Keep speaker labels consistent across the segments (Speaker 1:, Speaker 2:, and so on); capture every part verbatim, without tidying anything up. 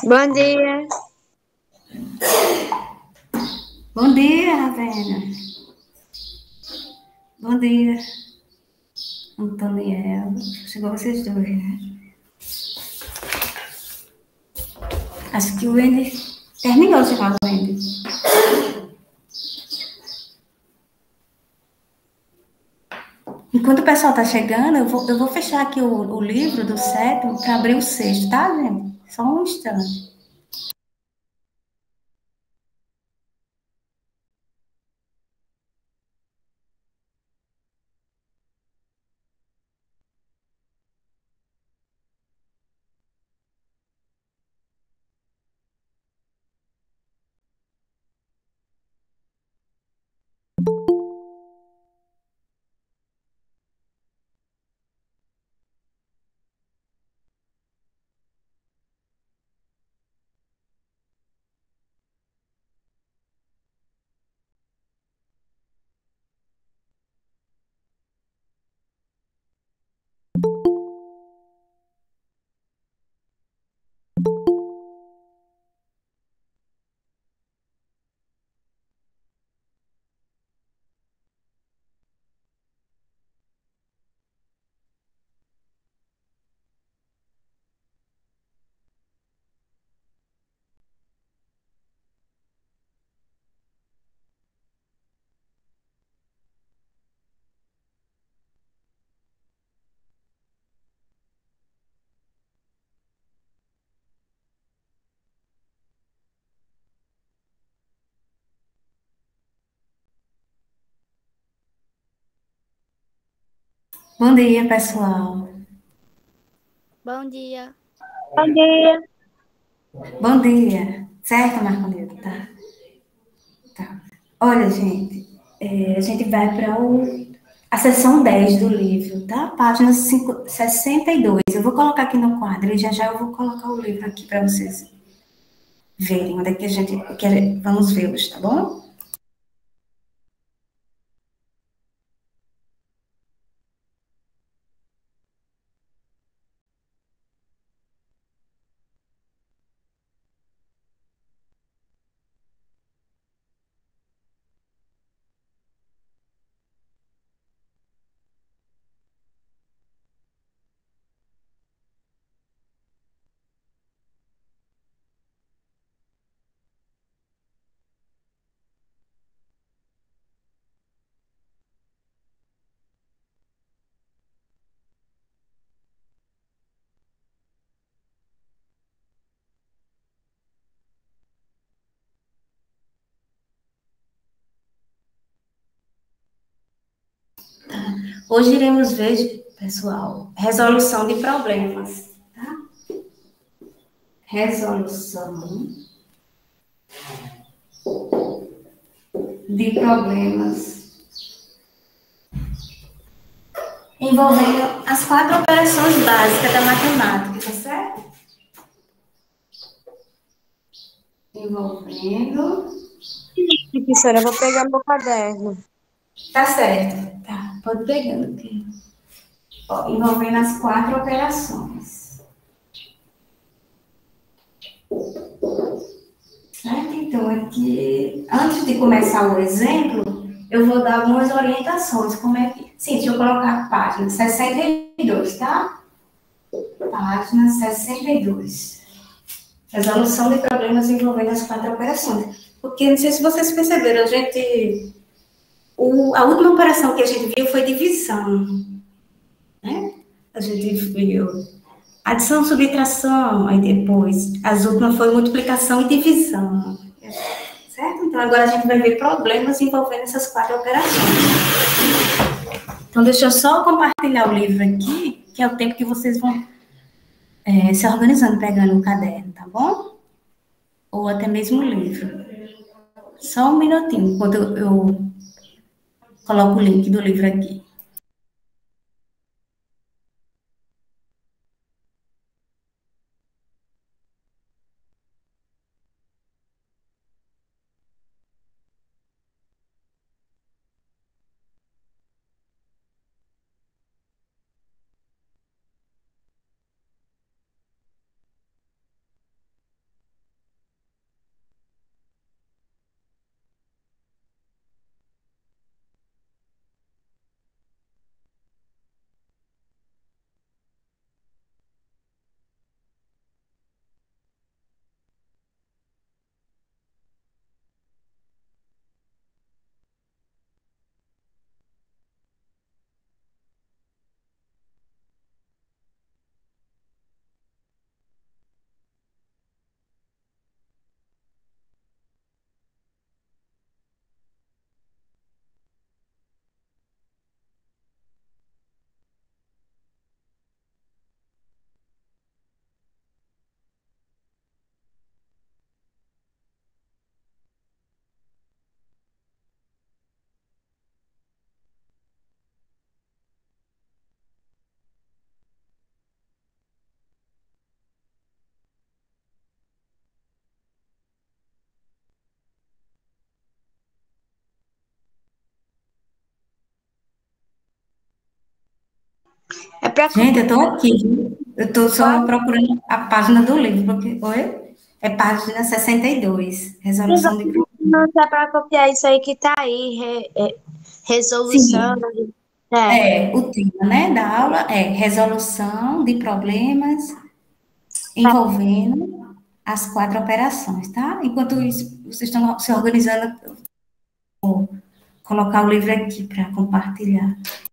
Speaker 1: Bom dia.
Speaker 2: Bom dia, Ravena. Bom dia, Antoniela. Chegou vocês dois, né? Acho que o Wendy terminou de falar, o Wendy. Enquanto o pessoal está chegando, eu vou, eu vou fechar aqui o, o livro do sétimo para abrir o sexto, tá, gente? Só um instante. Bom dia, pessoal.
Speaker 3: Bom dia.
Speaker 1: Bom dia.
Speaker 2: Bom dia. Certo, Marcolino? Tá. Tá. Olha, gente, é, a gente vai para a seção dez do livro, tá? Página cinco, sessenta e dois. Eu vou colocar aqui no quadro e já já eu vou colocar o livro aqui para vocês verem onde é que a gente quer, vamos ver hoje, tá bom? Hoje iremos ver, pessoal, resolução de problemas, tá? Resolução de problemas envolvendo as quatro operações básicas da matemática, tá certo? Envolvendo.
Speaker 1: Professora, eu vou pegar meu caderno.
Speaker 2: Tá certo. Tá, pode pegando aqui. Ó, envolvendo as quatro operações. Certo? Então, aqui, antes de começar o exemplo, eu vou dar algumas orientações. Como é que. Sim, deixa eu colocar a página sessenta e dois, tá? Página sessenta e dois. Resolução de problemas envolvendo as quatro operações. Porque, não sei se vocês perceberam, a gente. O, a última operação que a gente viu foi divisão. Né? A gente viu adição, subtração, aí depois as últimas foi multiplicação e divisão. Certo? Então, agora a gente vai ver problemas envolvendo essas quatro operações. Então, deixa eu só compartilhar o livro aqui, que é o tempo que vocês vão é, se organizando, pegando o caderno, tá bom? Ou até mesmo o livro. Só um minutinho, enquanto eu, eu coloco o link do livro aqui.
Speaker 1: É para
Speaker 2: Gente, eu tô aqui, viu? Eu tô só
Speaker 1: qual
Speaker 2: procurando a página do livro, porque... Oi? É página sessenta e dois, resolução de
Speaker 1: não
Speaker 2: problemas.
Speaker 1: dá para copiar isso aí que tá aí, re- é, resolução,
Speaker 2: Sim,
Speaker 1: é.
Speaker 2: é, o tema, né, da aula é resolução de problemas envolvendo as quatro operações, tá? Enquanto isso, vocês estão se organizando, eu vou colocar o livro aqui para compartilhar.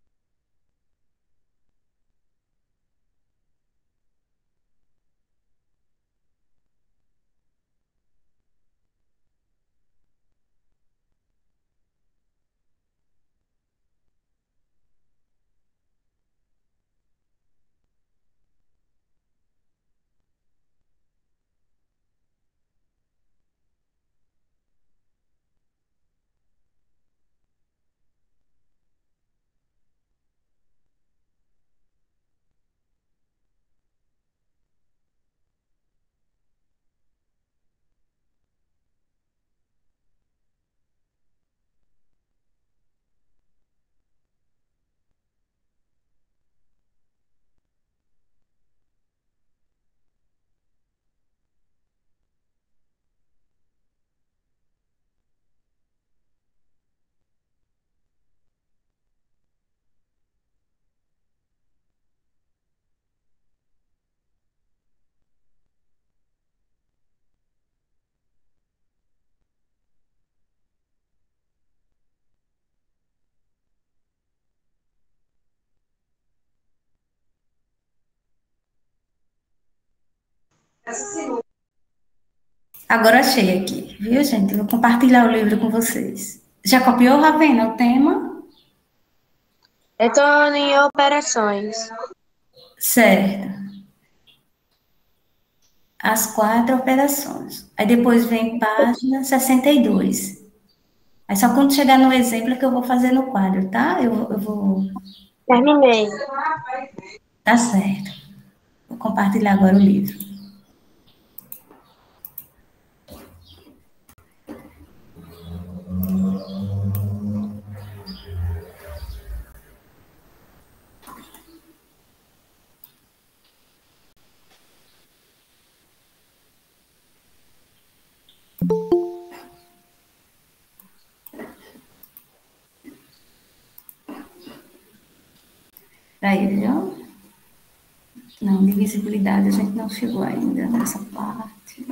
Speaker 2: Agora achei aqui, viu, gente? Vou compartilhar o livro com vocês. Já copiou, Ravena, o tema?
Speaker 1: Eu tô em operações.
Speaker 2: Certo. As quatro operações. Aí depois vem página sessenta e dois. Aí só quando chegar no exemplo é que eu vou fazer no quadro, tá? Eu, eu vou.
Speaker 1: Terminei.
Speaker 2: Tá certo. Vou compartilhar agora o livro. Aí, viu? Não, de visibilidade a gente não chegou ainda nessa parte.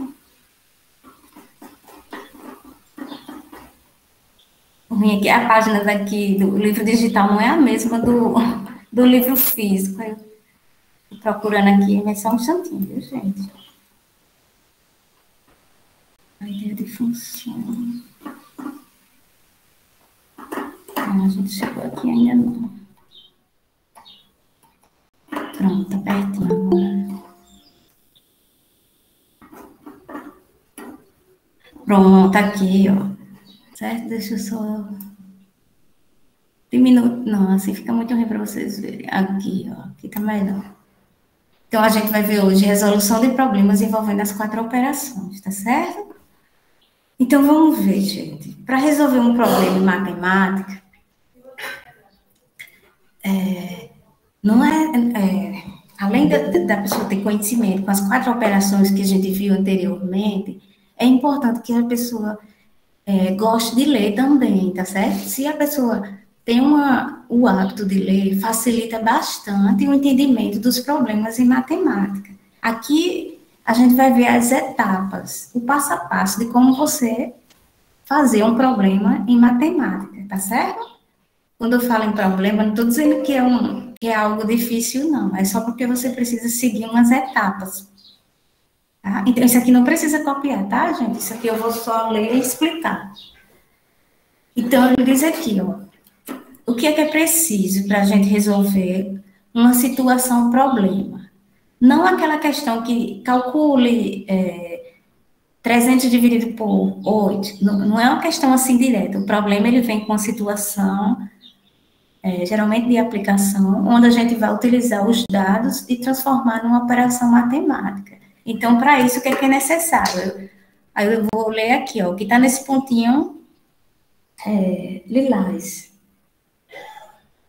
Speaker 2: O ruim é que a página daqui do livro digital não é a mesma do, do livro físico. Eu tô procurando aqui, mas só um instantinho, viu, gente? A ideia de função. Não, a gente chegou aqui ainda não. Pronto, tá pertinho agora. Pronto, aqui, ó. Certo? Deixa eu só diminuir. Não, assim fica muito ruim para vocês verem. Aqui, ó. Aqui tá melhor. Então, a gente vai ver hoje resolução de problemas envolvendo as quatro operações, tá certo? Então, vamos ver, gente. Para resolver um problema em matemática, é, não é, é além da, da pessoa ter conhecimento com as quatro operações que a gente viu anteriormente, é importante que a pessoa é, goste de ler também, tá certo? Se a pessoa tem uma, o hábito de ler, facilita bastante o entendimento dos problemas em matemática. Aqui a gente vai ver as etapas, o passo a passo de como você fazer um problema em matemática, tá certo? Quando eu falo em problema, não estou dizendo que é, um, que é algo difícil, não. É só porque você precisa seguir umas etapas. Tá? Então, isso aqui não precisa copiar, tá, gente? Isso aqui eu vou só ler e explicar. Então, ele diz aqui, ó. O que é que é preciso para a gente resolver uma situação, problema? Não aquela questão que calcule é, trezentos dividido por oito. Não, não é uma questão assim direta. O problema, ele vem com a situação... É, geralmente de aplicação, onde a gente vai utilizar os dados e transformar numa operação matemática. Então, para isso, o que é, que é necessário? Aí eu vou ler aqui, ó, que está nesse pontinho é, lilás.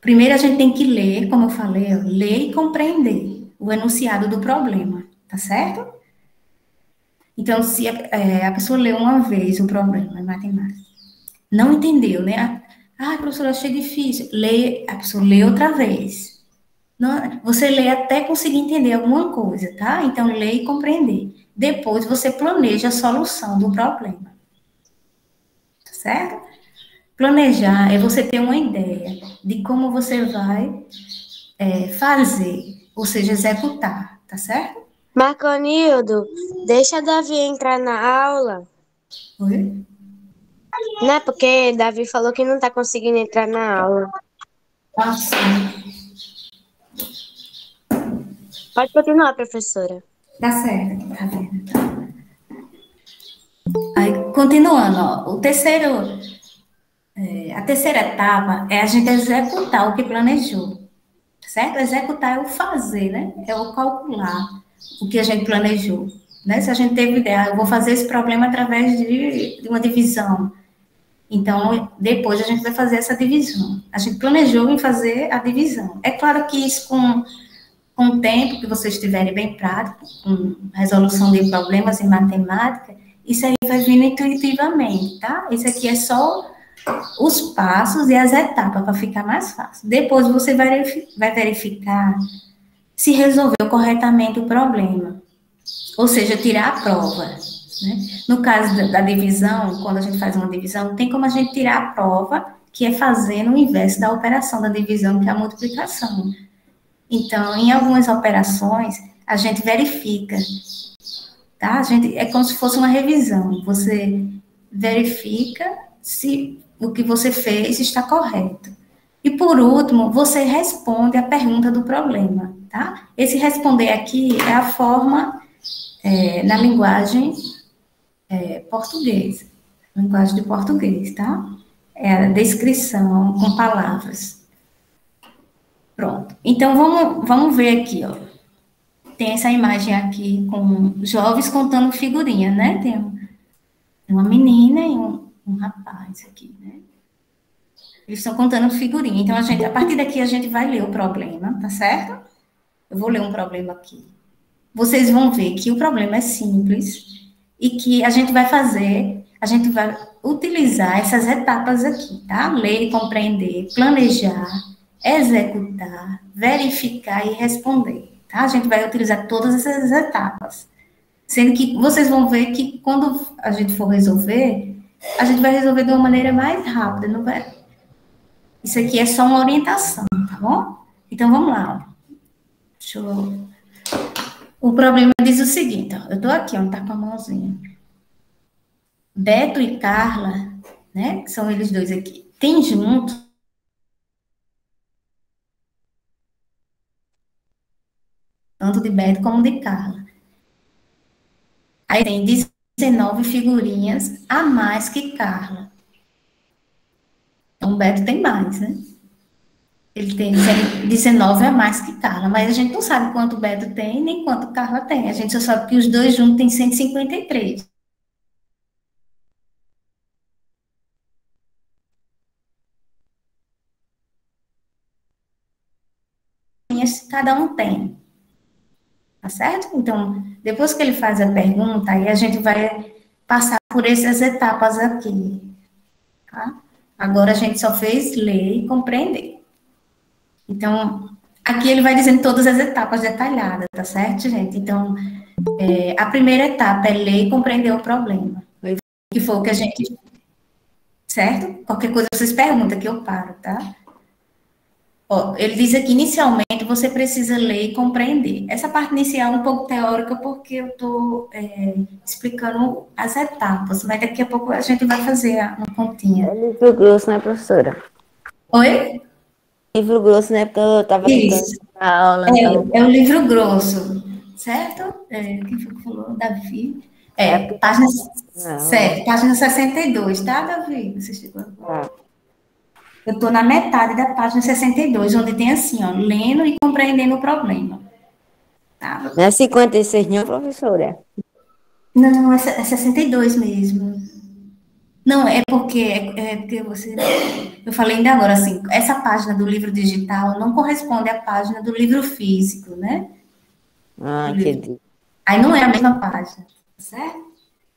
Speaker 2: Primeiro a gente tem que ler, como eu falei, ó, ler e compreender o enunciado do problema, tá certo? Então, se a, é, a pessoa lê uma vez o problema em matemática, não entendeu, né? Ah, professora, achei difícil. Lê, a pessoa lê outra vez. Não, você lê até conseguir entender alguma coisa, tá? Então, lê e compreender. Depois, você planeja a solução do problema. Tá certo? Planejar é você ter uma ideia de como você vai é, fazer, ou seja, executar, tá certo?
Speaker 1: Marconildo, deixa Davi entrar na aula.
Speaker 2: Oi?
Speaker 1: Né? Porque Davi falou que não tá conseguindo entrar na aula.
Speaker 2: Ah, sim.
Speaker 1: Pode continuar, professora.
Speaker 2: Tá certo, tá vendo? Aí, continuando, ó, o terceiro, é, a terceira etapa é a gente executar o que planejou, certo? Executar é o fazer, né? É o calcular o que a gente planejou, né? Se a gente teve ideia, ah, eu vou fazer esse problema através de, de uma divisão. Então, depois a gente vai fazer essa divisão. A gente planejou em fazer a divisão. É claro que isso com com o tempo que vocês estiverem bem prático, com resolução de problemas em matemática, isso aí vai vindo intuitivamente, tá? Isso aqui é só os passos e as etapas para ficar mais fácil. Depois você vai verificar se resolveu corretamente o problema, ou seja, tirar a prova. Né? No caso da, da divisão, quando a gente faz uma divisão, tem como a gente tirar a prova, que é fazendo o inverso da operação da divisão, que é a multiplicação. Então, em algumas operações, a gente verifica, tá? A gente, é como se fosse uma revisão. Você verifica se o que você fez está correto. E, por último, você responde a pergunta do problema, tá? Esse responder aqui é a forma é, na linguagem é, portuguesa, linguagem de português, tá? É a descrição com palavras. Pronto. Então, vamos, vamos ver aqui, ó. Tem essa imagem aqui com jovens contando figurinha, né? Tem uma menina e um, um rapaz aqui, né? Eles estão contando figurinha. Então, a gente, a partir daqui, a gente vai ler o problema, tá certo? Eu vou ler um problema aqui. Vocês vão ver que o problema é simples e que a gente vai fazer, a gente vai utilizar essas etapas aqui, tá? Ler, compreender, planejar, executar, verificar e responder, tá? A gente vai utilizar todas essas etapas. Sendo que vocês vão ver que quando a gente for resolver, a gente vai resolver de uma maneira mais rápida, não vai? Isso aqui é só uma orientação, tá bom? Então, vamos lá, ó. Deixa eu... O problema diz o seguinte, ó, eu tô aqui, ó, tá com a mãozinha. Beto e Carla, né, que são eles dois aqui, tem junto tanto de Beto como de Carla. Aí tem dezenove figurinhas a mais que Carla. Então, Beto tem mais, né? Ele tem dezenove a mais que Carla, mas a gente não sabe quanto Beto tem, nem quanto Carla tem. A gente só sabe que os dois juntos têm cento e cinquenta e três. Cada um tem. Tá certo? Então, depois que ele faz a pergunta, aí a gente vai passar por essas etapas aqui. Tá? Agora a gente só fez ler e compreender. Então, aqui ele vai dizendo todas as etapas detalhadas, tá certo, gente? Então, é, a primeira etapa é ler e compreender o problema. Que foi o que a gente... Certo? Qualquer coisa vocês perguntam que eu paro, tá? Ó, ele diz aqui, inicialmente, você precisa ler e compreender. Essa parte inicial é um pouco teórica, porque eu estou é, explicando as etapas, mas daqui a pouco a gente vai fazer uma continha.
Speaker 3: É livro grosso, né, professora?
Speaker 2: Oi?
Speaker 3: Livro grosso, né, porque eu estava
Speaker 2: Isso.
Speaker 3: a aula.
Speaker 2: É,
Speaker 3: Então...
Speaker 2: é o livro grosso, certo? É, quem foi que falou? Davi. É, é página, certo, página sessenta e dois, tá, Davi? Você chegou agora. Ah. Eu estou na metade da página sessenta e dois, onde tem assim, ó, lendo e compreendendo o problema. Tá?
Speaker 3: Não é cinquenta e seis, não, professora?
Speaker 2: Não, é sessenta e dois mesmo. Não, é porque, é, é porque você, eu falei ainda agora, assim, essa página do livro digital não corresponde à página do livro físico, né?
Speaker 3: Ah,
Speaker 2: Do livro.
Speaker 3: entendi.
Speaker 2: Aí não é a mesma página, certo?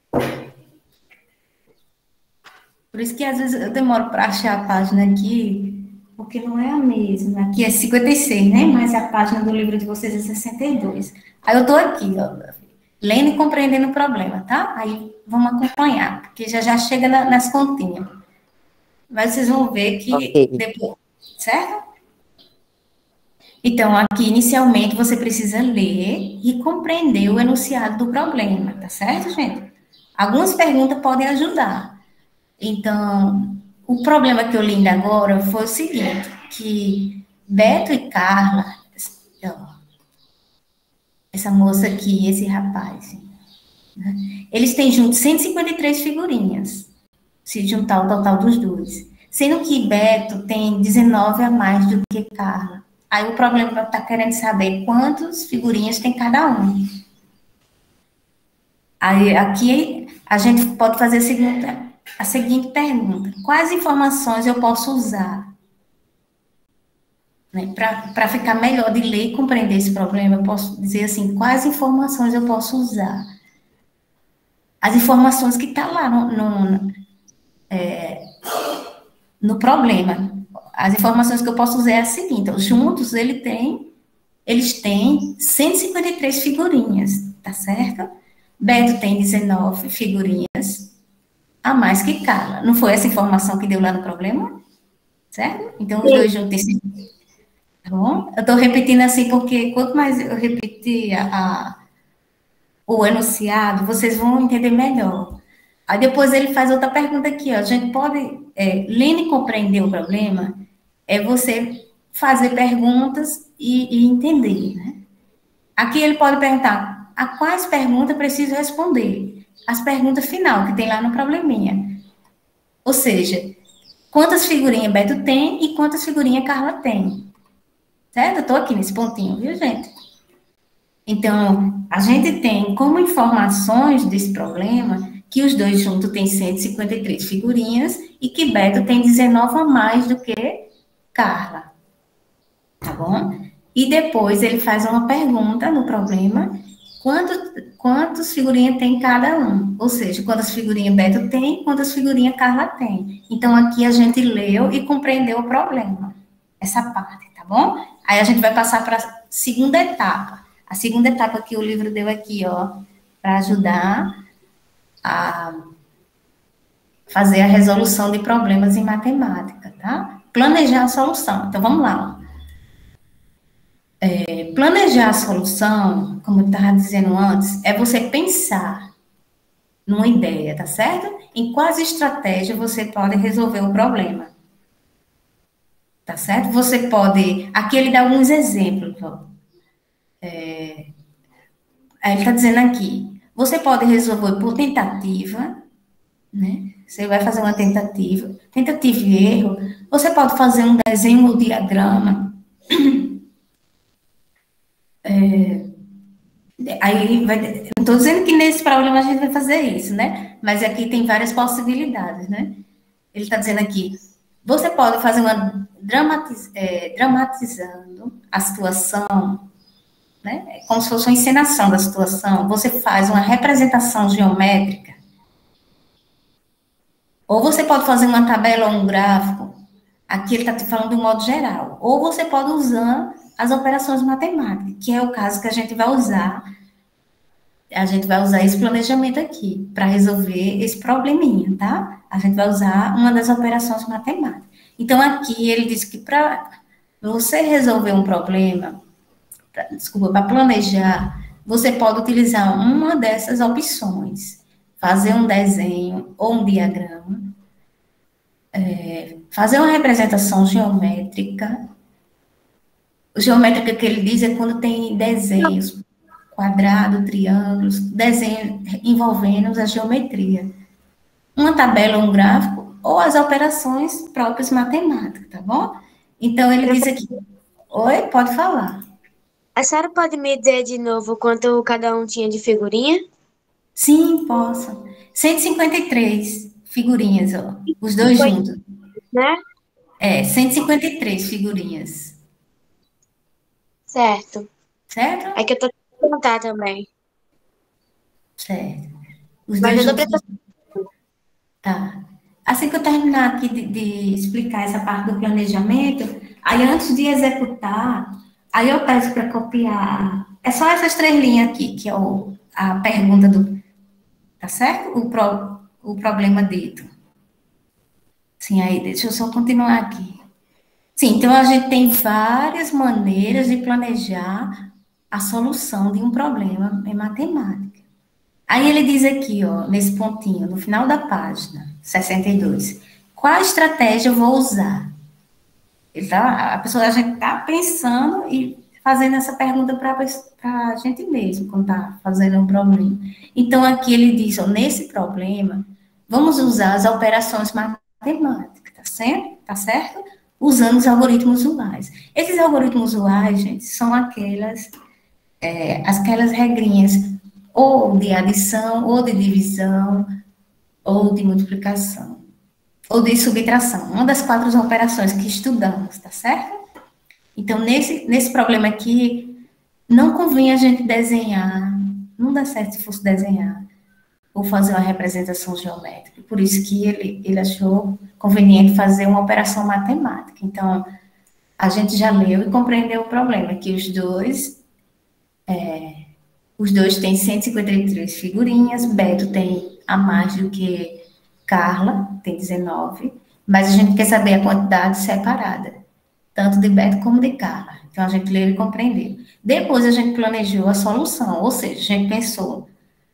Speaker 2: Por isso que às vezes eu demoro para achar a página aqui, porque não é a mesma. Aqui é cinquenta e seis, né? Mas a página do livro de vocês é sessenta e dois. Aí eu tô aqui, ó, lendo e compreendendo o problema, tá? Aí vamos acompanhar, porque já já chega na, nas continhas. Mas vocês vão ver que
Speaker 3: Ok.
Speaker 2: depois, certo? Então, aqui inicialmente você precisa ler e compreender o enunciado do problema, tá certo, gente? Algumas perguntas podem ajudar. Então, o problema que eu li ainda agora foi o seguinte, que Beto e Carla, ó, essa moça aqui, esse rapaz, né, eles têm juntos cento e cinquenta e três figurinhas, se juntar o total dos dois. Sendo que Beto tem dezenove a mais do que Carla. Aí o problema está querendo saber quantas figurinhas tem cada um. Aí aqui a gente pode fazer a seguinte, a seguinte pergunta: quais informações eu posso usar, né, para ficar melhor de ler e compreender esse problema? Eu posso dizer assim: quais informações eu posso usar? As informações que estão tá lá no, no, é, no problema. As informações que eu posso usar é a seguinte: então, juntos ele tem, eles têm cento e cinquenta e três figurinhas, tá certo? Beto tem dezenove figurinhas a mais que Carla. Não foi essa informação que deu lá no problema? Certo? Então, os dois juntos têm. Tá bom? Eu estou repetindo assim porque quanto mais eu repetir a, a, o enunciado, vocês vão entender melhor. Aí depois ele faz outra pergunta aqui, ó. A gente pode, é, lendo e compreender o problema, é você fazer perguntas e, e entender, né? Aqui ele pode perguntar: a quais perguntas preciso responder? As perguntas final que tem lá no probleminha. Ou seja, quantas figurinhas Beto tem e quantas figurinhas Carla tem. Certo? Eu estou aqui nesse pontinho, viu, gente? Então, a gente tem como informações desse problema que os dois juntos têm cento e cinquenta e três figurinhas e que Beto tem dezenove a mais do que Carla. Tá bom? E depois ele faz uma pergunta no problema: quanto, quantas figurinhas tem cada um? Ou seja, quantas figurinhas Beto tem, quantas figurinhas Carla tem. Então, aqui a gente leu e compreendeu o problema. Essa parte, tá bom? Aí a gente vai passar para a segunda etapa. A segunda etapa que o livro deu aqui, ó, para ajudar a fazer a resolução de problemas em matemática, tá? Planejar a solução. Então, vamos lá, ó. É, planejar a solução, como eu estava dizendo antes, é você pensar numa ideia, tá certo? Em quais estratégias você pode resolver o problema. Tá certo? Você pode... Aqui ele dá alguns exemplos, ó. É, ele está dizendo aqui: você pode resolver por tentativa, né? Você vai fazer uma tentativa, tentativa e erro. Você pode fazer um desenho ou diagrama. É, aí vai, não estou dizendo que nesse problema a gente vai fazer isso, né? Mas aqui tem várias possibilidades, né? Ele está dizendo aqui: você pode fazer uma dramatiz, é, dramatizando a situação, né? É como se fosse uma encenação da situação. Você faz uma representação geométrica. Ou você pode fazer uma tabela ou um gráfico. Aqui ele está te falando de um modo geral. Ou você pode usar as operações matemáticas, que é o caso que a gente vai usar. A gente vai usar esse planejamento aqui para resolver esse probleminha, tá? A gente vai usar uma das operações matemáticas. Então, aqui ele diz que para você resolver um problema, pra, desculpa, para planejar, você pode utilizar uma dessas opções. Fazer um desenho ou um diagrama, é, fazer uma representação geométrica. Geométrica que ele diz é quando tem desenhos, quadrado, triângulos, desenhos envolvendo a geometria. Uma tabela, um gráfico, ou as operações próprias matemáticas, tá bom? Então, ele diz aqui... Oi, pode falar.
Speaker 1: A senhora pode me dizer de novo quanto cada um tinha de figurinha?
Speaker 2: Sim, posso. cento e cinquenta e três figurinhas, ó. Os dois
Speaker 1: Foi,
Speaker 2: juntos.
Speaker 1: né?
Speaker 2: É, cento e cinquenta e três figurinhas.
Speaker 1: Certo. É
Speaker 2: Certo?
Speaker 1: que eu tô tentando contar também.
Speaker 2: Certo. Os
Speaker 1: Mas
Speaker 2: dois
Speaker 1: eu tô
Speaker 2: juntos,
Speaker 1: prestando.
Speaker 2: tá. Assim que eu terminar aqui de, de explicar essa parte do planejamento, aí antes de executar, aí eu peço para copiar. É só essas três linhas aqui, que é o, a pergunta do, tá certo? O, pro, o problema dito. Sim, aí deixa eu só continuar aqui. Sim, então a gente tem várias maneiras de planejar a solução de um problema em matemática. Aí ele diz aqui, ó, nesse pontinho, no final da página sessenta e dois, qual estratégia eu vou usar? Ele tá, a pessoa, a gente está pensando e fazendo essa pergunta para a gente mesmo, quando está fazendo um problema. Então, aqui ele diz, ó, nesse problema, vamos usar as operações matemáticas, tá certo? Tá certo? Usando os algoritmos usuais. Esses algoritmos usuais, gente, são aquelas, é, aquelas regrinhas ou de adição, ou de divisão, ou de multiplicação, ou de subtração. Uma das quatro operações que estudamos, tá certo? Então, nesse, nesse problema aqui, não convém a gente desenhar, não dá certo se fosse desenhar, ou fazer uma representação geométrica. Por isso que ele, ele achou conveniente fazer uma operação matemática. Então, a gente já leu e compreendeu o problema, que os dois, é, os dois têm cento e cinquenta e três figurinhas, Beto tem a mais do que Carla, tem dezenove, mas a gente quer saber a quantidade separada, tanto de Beto como de Carla. Então, a gente leu e compreendeu. Depois, a gente planejou a solução, ou seja, a gente pensou,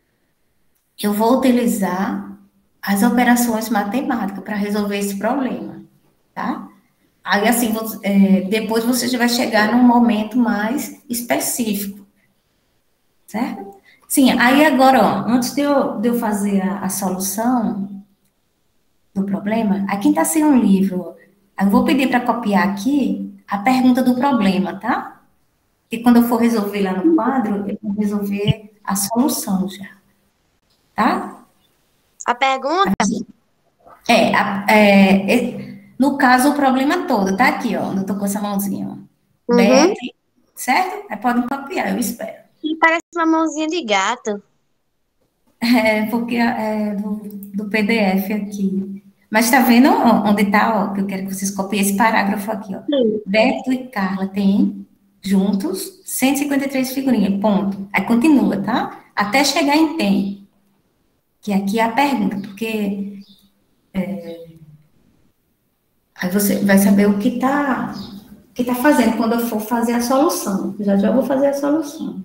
Speaker 2: eu vou utilizar as operações matemáticas para resolver esse problema, tá? Aí, assim, você, é, depois você já vai chegar num momento mais específico, certo? Sim, aí agora, ó, antes de eu, de eu fazer a, a solução do problema, aqui está sem um livro. Eu vou pedir para copiar aqui a pergunta do problema, tá? E quando eu for resolver lá no quadro, eu vou resolver a solução já, tá?
Speaker 1: A pergunta?
Speaker 2: É, a- é, é, no caso, o problema todo, tá aqui, ó, onde eu tô com essa mãozinha, ó.
Speaker 1: Uhum.
Speaker 2: Beth, certo? Aí podem copiar, eu espero.
Speaker 1: E parece uma mãozinha de gato.
Speaker 2: É, porque é do, do P D F aqui. Mas tá vendo onde tá, ó, que eu quero que vocês copiem esse parágrafo aqui, ó.
Speaker 1: Sim.
Speaker 2: Beto e Carla têm, juntos, cento e cinquenta e três figurinhas, ponto. Aí continua, tá? Até chegar em tem, que aqui é a pergunta, porque aí você vai saber o que tá, o que tá fazendo quando eu for fazer a solução. Já já vou fazer a solução.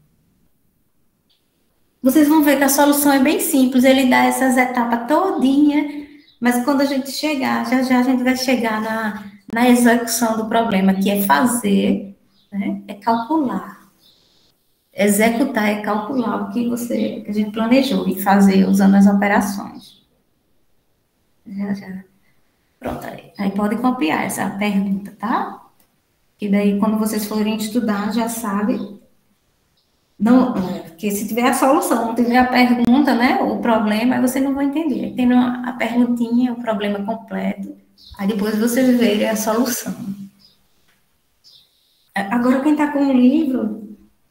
Speaker 2: Vocês vão ver que a solução é bem simples, ele dá essas etapas todinha, mas quando a gente chegar, já já a gente vai chegar na, na execução do problema, que é fazer, né, é calcular. Executar é calcular o que você, que a gente planejou e fazer usando as operações. Já, já. Pronto, aí, aí pode copiar essa pergunta, tá? E daí, quando vocês forem estudar, já sabe. Não, é, porque se tiver a solução, não tiver a pergunta, né, o problema, aí você não vai entender. Aí tem a perguntinha, o problema completo, aí depois você vê a solução. Agora, quem está com o livro,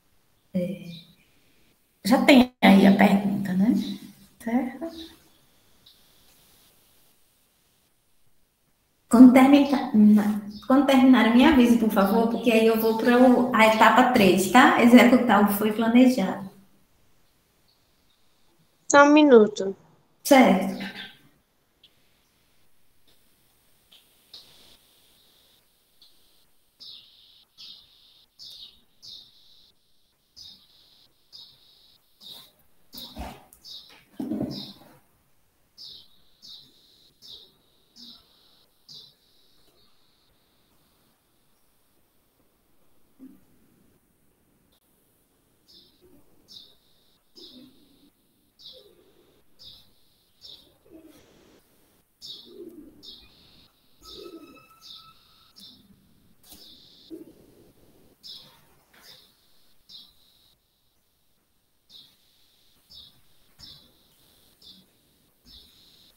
Speaker 2: já tem aí a pergunta, né? Certo? Quando terminar, quando terminar, me avise, por favor, porque aí eu vou para a etapa três, tá? Executar o que foi planejado.
Speaker 1: Só um minuto.
Speaker 2: Certo.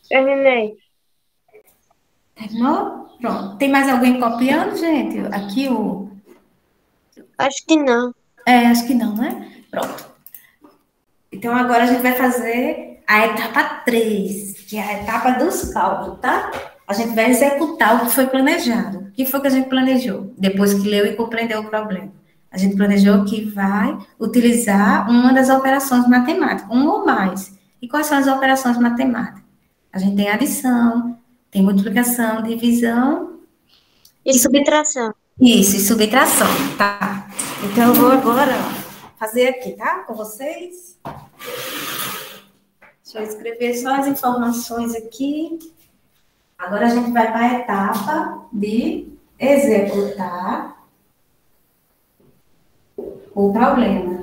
Speaker 1: Terminei.
Speaker 2: Terminou? Pronto. Tem mais alguém copiando, gente? Aqui o...
Speaker 1: Acho que não.
Speaker 2: É, acho que não, né? Pronto. Então, agora a gente vai fazer a etapa três, que é a etapa dos cálculos, tá? A gente vai executar o que foi planejado. O que foi que a gente planejou? Depois que leu e compreendeu o problema. A gente planejou que vai utilizar uma das operações matemáticas, uma ou mais. E quais são as operações matemáticas? A gente tem adição, tem multiplicação, divisão...
Speaker 1: E subtração.
Speaker 2: Isso, e subtração, tá? Então, eu vou agora fazer aqui, tá? Com vocês. Deixa eu escrever só as informações aqui. Agora a gente vai para a etapa de executar o problema.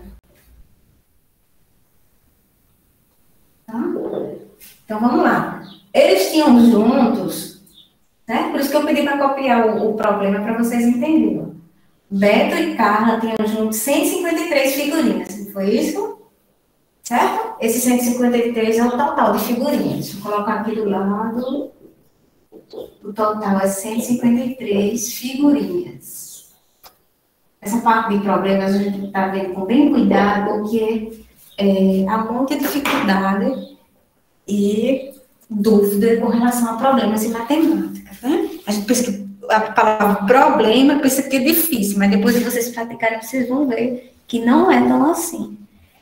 Speaker 2: Tá? Então, vamos lá. Eles tinham juntos, né? Por isso que eu pedi para copiar o, o problema para vocês entenderem. Beto e Carla tinham juntos cento e cinquenta e três figurinhas, não foi isso? Certo? Esse cento e cinquenta e três é o total de figurinhas. Deixa eu colocar aqui do lado. O total é cento e cinquenta e três figurinhas. Essa parte de problemas a gente está vendo com bem cuidado, porque é, há muita dificuldade e dúvida com relação a problemas em matemática. Né? A gente pensa que a palavra problema pensa que é difícil, mas depois que vocês praticarem, vocês vão ver que não é tão assim.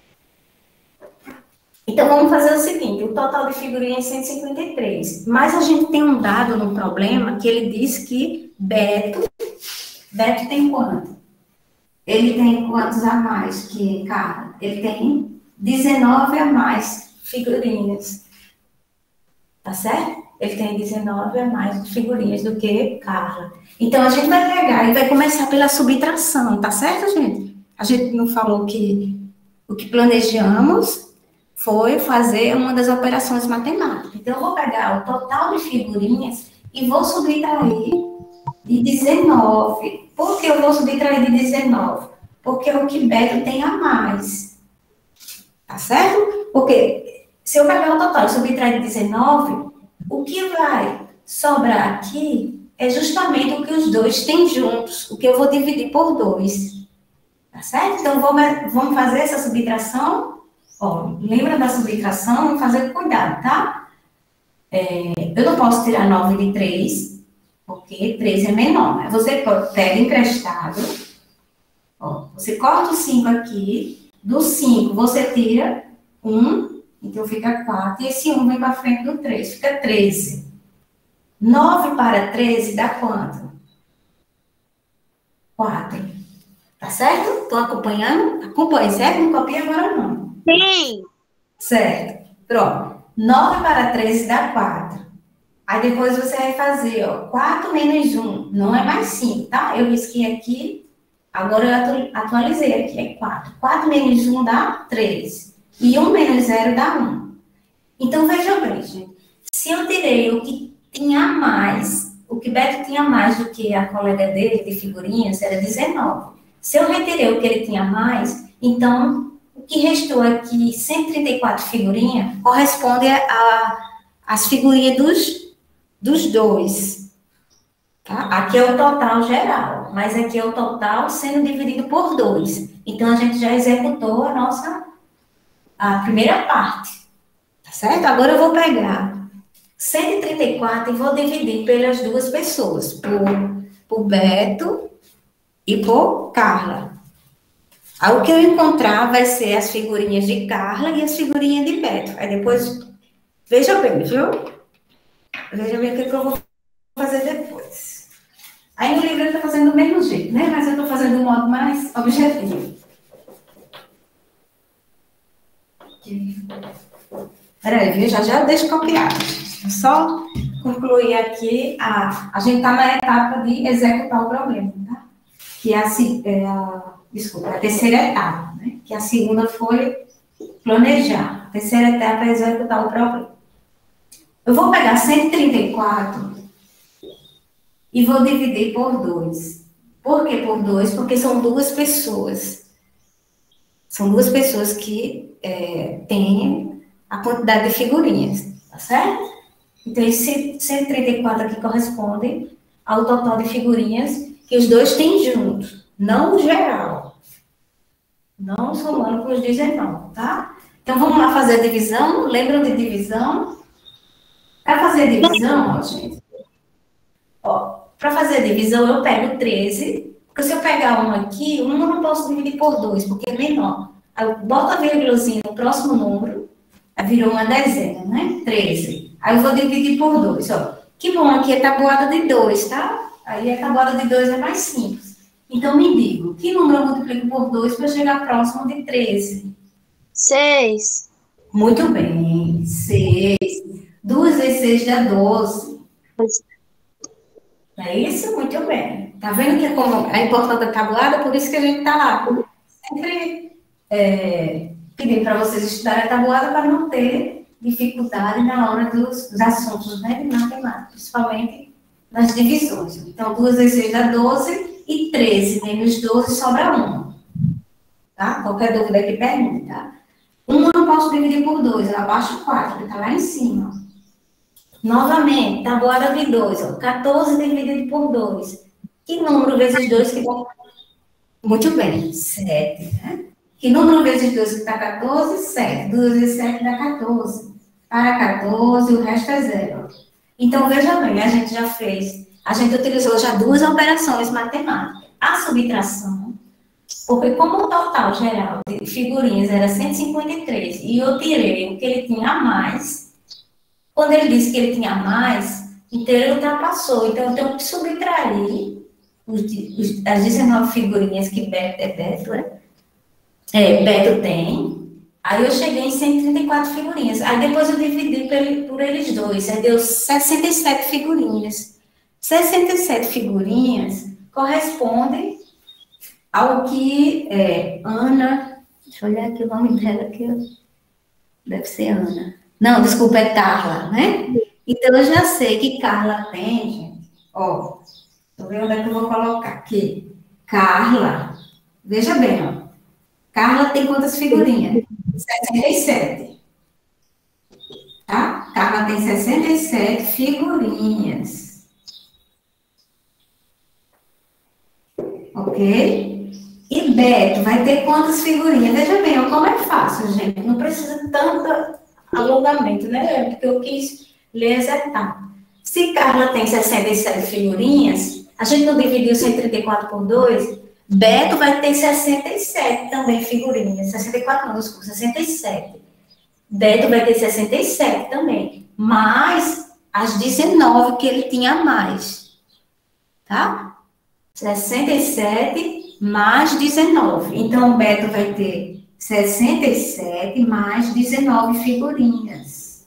Speaker 2: Então, vamos fazer o seguinte, o total de figurinhas é cento e cinquenta e três, mas a gente tem um dado no problema que ele diz que Beto, Beto tem quanto? Ele tem quantos a mais que Carla? Ele tem dezenove a mais figurinhas, tá certo? Ele tem dezenove a mais figurinhas do que Carla. Então, a gente vai pegar e vai começar pela subtração, tá certo, gente? A gente não falou que o que planejamos foi fazer uma das operações matemáticas. Então, eu vou pegar o total de figurinhas e vou subtrair de dezenove. Por que eu vou subtrair de dezenove? Porque o que Beto tem a mais. Tá certo? Porque se eu pegar o total e subtrair de dezenove, o que vai sobrar aqui é justamente o que os dois têm juntos, o que eu vou dividir por dois. Tá certo? Então, vamos, vamos fazer essa subtração. Ó, lembra da subtração? Vamos fazer com cuidado, tá? É, eu não posso tirar nove de três, porque três é menor. Né? Você pega emprestado. Ó, você corta o cinco aqui. Do cinco, você tira um. Então, fica quatro. E esse um vem para frente do três. Fica treze. nove para treze dá quanto? quatro. Tá certo? Estão acompanhando? Acompanhe, certo? Não copia agora, não.
Speaker 1: Sim.
Speaker 2: Certo. Pronto. nove para treze dá quatro. Aí depois você vai fazer, ó, quatro menos um. Não é mais cinco, tá? Eu risquei aqui. Agora eu atualizei aqui. É quatro. quatro menos um dá três. E um menos zero dá um. Então, veja bem, gente. Se eu tirei o que tinha mais, o que Beto tinha mais do que a colega dele de figurinhas, era dezenove. Se eu retirei o que ele tinha mais, então... O que restou aqui, cento e trinta e quatro figurinhas, corresponde às figurinhas dos, dos dois. Tá? Aqui é o total geral, mas aqui é o total sendo dividido por dois. Então, a gente já executou a nossa a primeira parte. Tá certo? Agora eu vou pegar cento e trinta e quatro e vou dividir pelas duas pessoas, por, por Beto e por Carla. Aí, o que eu encontrar vai ser as figurinhas de Carla e as figurinhas de Beto. Aí depois, veja bem, viu? Veja bem o que, que eu vou fazer depois. Aí no livro eu estou fazendo do mesmo jeito, né? Mas eu estou fazendo de um modo mais objetivo. Peraí, viu? Já já eu deixo copiado. Só concluir aqui. A, a gente está na etapa de executar o problema, tá? Que é a... É a Desculpa, a terceira etapa, né? Que a segunda foi planejar. A terceira etapa é executar o problema. Eu vou pegar cento e trinta e quatro e vou dividir por dois. Por que por dois? Porque são duas pessoas. São duas pessoas que é, têm a quantidade de figurinhas, tá certo? Então, esse cento e trinta e quatro aqui corresponde ao total de figurinhas que os dois têm juntos, não o geral. Não somando com os dezenove, tá? Então, vamos lá fazer a divisão. Lembram de divisão? Para fazer a divisão, ó, gente. Ó, para fazer a divisão, eu pego treze, porque se eu pegar um aqui, um eu não posso dividir por dois, porque é menor. Aí eu boto a vírgulazinha no próximo número, aí virou uma dezena, né? treze. Aí eu vou dividir por dois, ó. Que bom, aqui é tabuada de dois, tá? Aí a tabuada de dois é mais simples. Então, me digo, que número eu multiplico por dois para chegar próximo de treze?
Speaker 1: Seis.
Speaker 2: Muito bem, seis. duas vezes seis dá doze. É isso? Muito bem. Tá vendo que é, como é importante a tabuada? Por isso que a gente tá lá. Sempre é, pedindo para vocês estudarem a tabuada para não ter dificuldade na hora dos, dos assuntos, né, de matemática, principalmente nas divisões. Então, duas vezes seis dá doze e treze menos doze sobra um. Tá? Qualquer dúvida que pergunte, tá? um eu não posso dividir por dois, eu abaixo quatro, que está lá em cima. Novamente, tabuada de dois, ó, quatorze dividido por dois. Que número vezes dois que dá? Muito bem, sete, né? Que número vezes dois que dá quatorze? sete. duas vezes sete dá quatorze. Para quatorze, o resto é zero. Então, veja bem, a gente já fez, a gente utilizou já duas operações matemáticas. A subtração, porque como o total geral de figurinhas era cento e cinquenta e três, e eu tirei o que ele tinha a mais, quando ele disse que ele tinha a mais, então ele ultrapassou. Então, eu tenho que subtrair os, os, as dezenove figurinhas que Beto é Beto, né? É, Beto tem. Aí eu cheguei em cento e trinta e quatro figurinhas. Aí depois eu dividi por, ele, por eles dois. Aí deu sessenta e sete figurinhas. sessenta e sete figurinhas correspondem ao que é, Ana... Deixa eu olhar aqui o nome dela, aqui. Deve ser Ana. Não, desculpa, é Carla, né? Então eu já sei que Carla tem, gente. Ó, deixa eu ver onde é que eu vou colocar aqui. Carla, veja bem, ó. Carla tem quantas figurinhas? sessenta e sete. Tá? Carla tem sessenta e sete figurinhas. Ok? E Beto vai ter quantas figurinhas? Veja bem, ó, como é fácil, gente. Não precisa tanto alongamento, né? Porque eu quis ler as etapas. Se Carla tem sessenta e sete figurinhas, a gente não dividiu cento e trinta e quatro por dois, Beto vai ter sessenta e sete também figurinhas. sessenta e quatro não, desculpa, sessenta e sete. Beto vai ter sessenta e sete também. Mais as dezenove que ele tinha a mais. Tá? sessenta e sete mais dezenove. Então, Beto vai ter sessenta e sete mais dezenove figurinhas.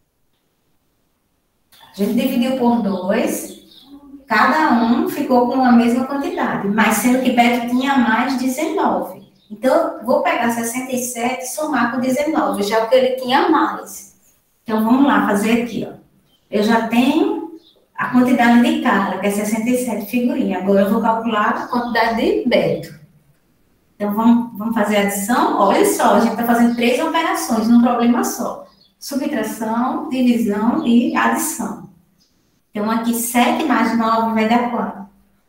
Speaker 2: A gente dividiu por dois. Cada um ficou com a mesma quantidade, mas sendo que Beto tinha mais dezenove. Então, eu vou pegar sessenta e sete e somar com dezenove, já que ele tinha mais. Então, vamos lá, fazer aqui, ó. Eu já tenho a quantidade de Carla, que é sessenta e sete figurinhas. Agora, eu vou calcular a quantidade de Beto. Então, vamos, vamos fazer a adição. Olha só, a gente está fazendo três operações num problema só. Subtração, divisão e adição. Então, aqui, sete mais nove vai dar quanto?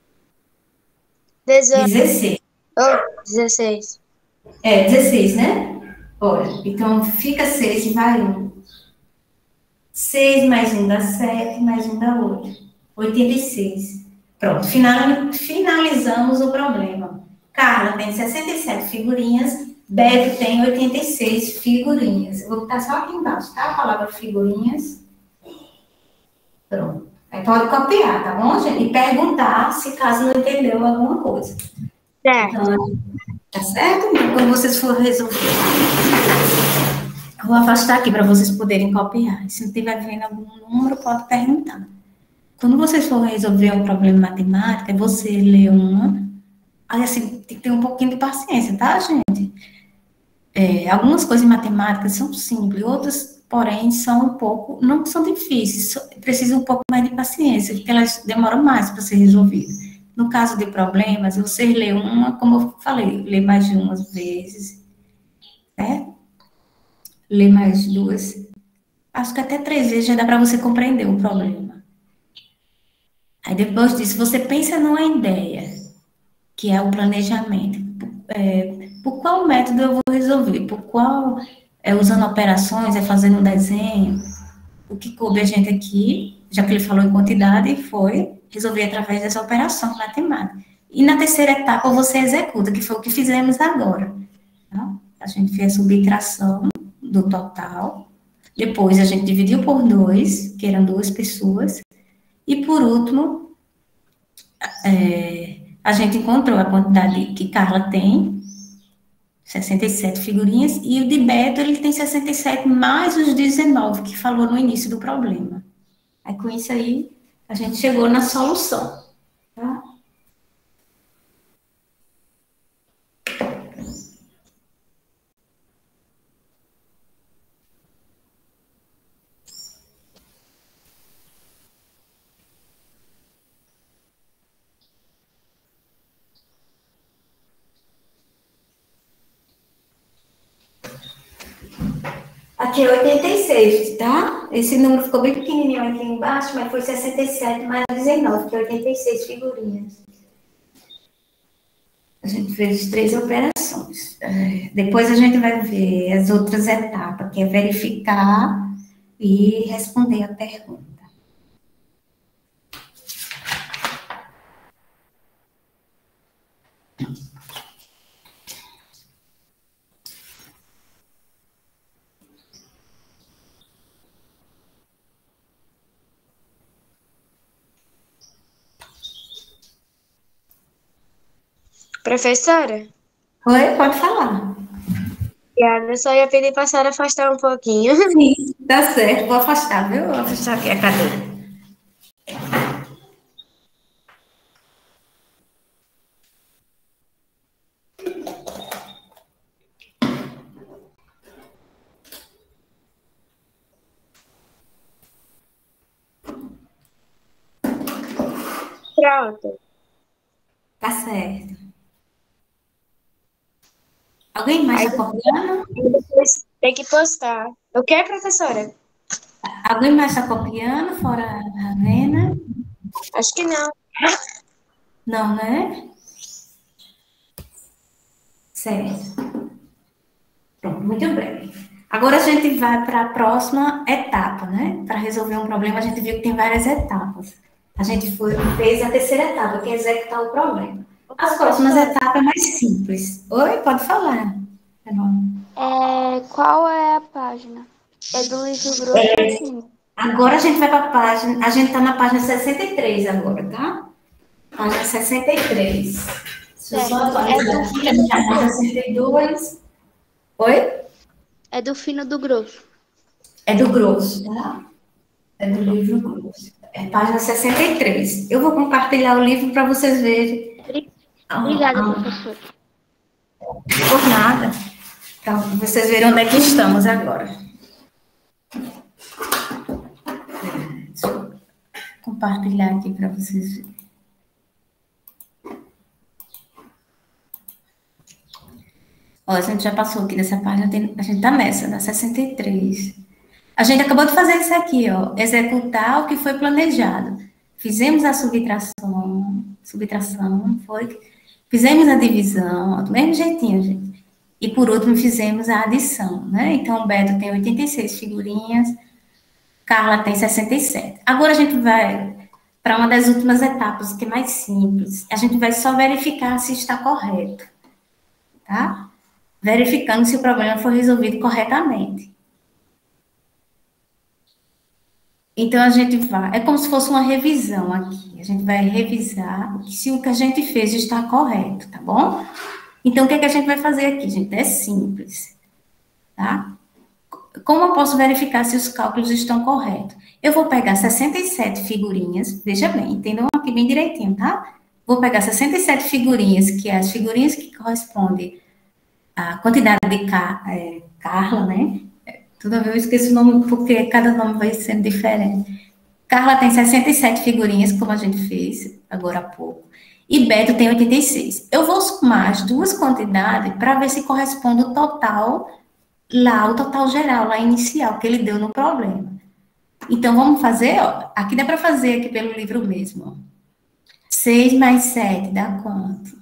Speaker 2: dezesseis.
Speaker 1: Oh, dezesseis.
Speaker 2: É, dezesseis, né? Olha, então, fica seis e vai um. seis mais um dá sete, mais um dá oito. oitenta e seis. Pronto, final, finalizamos o problema. Carla tem sessenta e sete figurinhas, Beto tem oitenta e seis figurinhas. Eu vou botar só aqui embaixo, tá? A palavra figurinhas. Pronto. Aí pode copiar, tá bom, gente? E perguntar se caso não entendeu alguma coisa.
Speaker 1: Certo.
Speaker 2: Então, tá certo? Quando vocês forem resolver. Eu vou afastar aqui para vocês poderem copiar. Se não estiver vendo algum número, pode perguntar. Quando vocês forem resolver um problema matemático, é você ler uma. Aí, assim, tem que ter um pouquinho de paciência, tá, gente? É, algumas coisas em matemática são simples, outras, porém, são um pouco, não são difíceis, precisam um pouco mais de paciência, porque elas demoram mais para ser resolvidas. No caso de problemas, você lê uma, como eu falei, lê mais de umas vezes, certo? Lê mais duas, Acho que até três vezes já dá para você compreender o problema. Aí depois disso, você pensa numa ideia, que é o planejamento. É, por qual método eu vou resolver? Por qual, é usando operações, é fazendo um desenho? O que coube a gente aqui, já que ele falou em quantidade, foi resolver através dessa operação matemática. E na terceira etapa você executa, que foi o que fizemos agora. Tá? A gente fez a subtração do total, depois a gente dividiu por dois, que eram duas pessoas, e por último, é, a gente encontrou a quantidade que Carla tem, sessenta e sete figurinhas, e o de Beto, ele tem sessenta e sete mais os dezenove, que falou no início do problema. Aí, com isso aí, a gente chegou na solução, tá? Aqui é oitenta e seis, tá? Esse número ficou bem pequenininho aqui embaixo, mas foi sessenta e sete mais dezenove, que é oitenta e seis figurinhas. A gente fez três operações. É, depois a gente vai ver as outras etapas, que é verificar e responder a pergunta.
Speaker 1: Professora,
Speaker 2: Oi, pode falar.
Speaker 1: eu só ia pedir para a senhora afastar um pouquinho.
Speaker 2: Sim, tá certo. Vou afastar, viu? Vou afastar aqui a cadeira.
Speaker 1: Pronto.
Speaker 2: Tá certo. Alguém mais
Speaker 1: Aí
Speaker 2: está copiando?
Speaker 1: depois tem que postar. O que, professora?
Speaker 2: Alguém mais está copiando, fora a Ravena?
Speaker 1: Acho que não.
Speaker 2: Não, né? Certo. Pronto, muito bem. Agora a gente vai para a próxima etapa, né? Para resolver um problema, a gente viu que tem várias etapas. A gente foi, fez a terceira etapa, que é executar o problema. As próximas etapas é mais simples. Oi, pode falar.
Speaker 4: É, qual é a página? É do livro grosso ou fino?
Speaker 2: Agora a gente vai para a página, a gente está na página sessenta e três agora, tá? Página sessenta e três. Deixa eu só
Speaker 4: Certo.
Speaker 2: atualizar
Speaker 4: É do
Speaker 2: aqui, a gente está na página sessenta e dois. Oi?
Speaker 4: É do fino do grosso.
Speaker 2: É do grosso, tá? É do livro grosso. É página sessenta e três. Eu vou compartilhar o livro para vocês verem.
Speaker 4: Obrigada,
Speaker 2: Ah,
Speaker 4: professora.
Speaker 2: por nada. Então, vocês verem onde é que estamos agora. Deixa eu compartilhar aqui para vocês verem. Ó, a gente já passou aqui dessa página, tem- a gente está nessa, na sessenta e três. A gente acabou de fazer isso aqui, ó, executar o que foi planejado. Fizemos a subtração, subtração, foi? Fizemos a divisão, ó, do mesmo jeitinho, gente. E por último fizemos a adição, né? Então o Beto tem oitenta e seis figurinhas, Carla tem sessenta e sete. Agora a gente vai para uma das últimas etapas, que é mais simples. A gente vai só verificar se está correto, tá? Verificando se o problema foi resolvido corretamente. Então, a gente vai, é como se fosse uma revisão aqui. A gente vai revisar se o que a gente fez está correto, tá bom? Então, o que, é que a gente vai fazer aqui, gente? É simples, tá? Como eu posso verificar se os cálculos estão corretos? Eu vou pegar sessenta e sete figurinhas, veja bem, entendam aqui bem direitinho, tá? Vou pegar sessenta e sete figurinhas, que é as figurinhas que correspondem à quantidade de Car é, Carla, né? Toda vez eu esqueço o nome, porque cada nome vai sendo diferente. Carla tem sessenta e sete figurinhas, como a gente fez agora há pouco. E Beto tem oitenta e seis. Eu vou somar as duas quantidades para ver se corresponde o total lá o total geral, lá inicial, que ele deu no problema. Então, vamos fazer, ó, aqui dá para fazer aqui pelo livro mesmo, ó. seis mais sete dá quanto?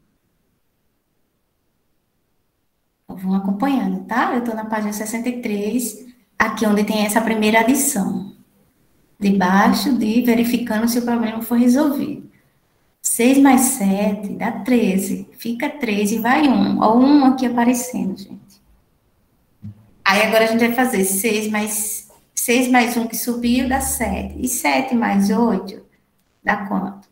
Speaker 2: Ó, vão acompanhando, tá? Eu estou na página sessenta e três, aqui onde tem essa primeira adição. Debaixo de verificando se o problema foi resolvido. seis mais sete dá treze. Fica treze e vai um. Ó, um aqui aparecendo, gente. Aí agora a gente vai fazer seis mais, seis mais um que subiu dá sete. E sete mais oito dá quanto?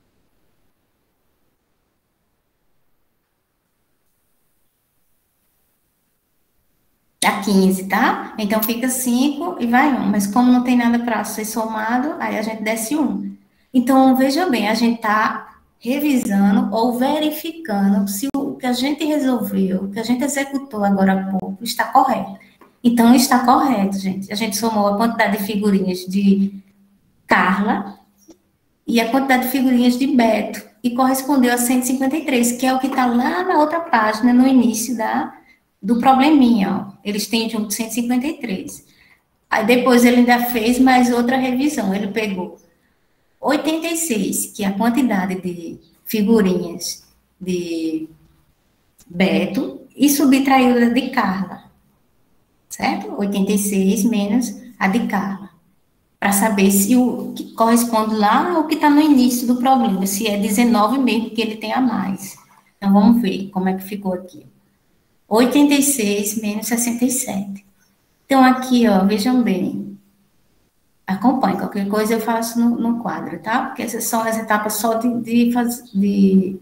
Speaker 2: Dá quinze, tá? Então fica cinco e vai um. Mas como não tem nada para ser somado, aí a gente desce um. Então, veja bem, a gente está revisando ou verificando se o que a gente resolveu, o que a gente executou agora há pouco, está correto. Então, está correto, gente. A gente somou a quantidade de figurinhas de Carla e a quantidade de figurinhas de Beto, e correspondeu a cento e cinquenta e três, que é o que está lá na outra página, no início da, do probleminha, ó. Eles têm junto cento e cinquenta e três. Aí depois ele ainda fez mais outra revisão, ele pegou oitenta e seis, que é a quantidade de figurinhas de Beto, e subtraiu a de Carla, certo? oitenta e seis menos a de Carla, para saber se o que corresponde lá ao que está no início do problema, se é dezenove mesmo que ele tem a mais. Então, vamos ver como é que ficou aqui. oitenta e seis menos sessenta e sete. Então, aqui, ó, vejam bem. Acompanhe, qualquer coisa eu faço no, no quadro, tá? Porque essas são as etapas só de, de, faz, de...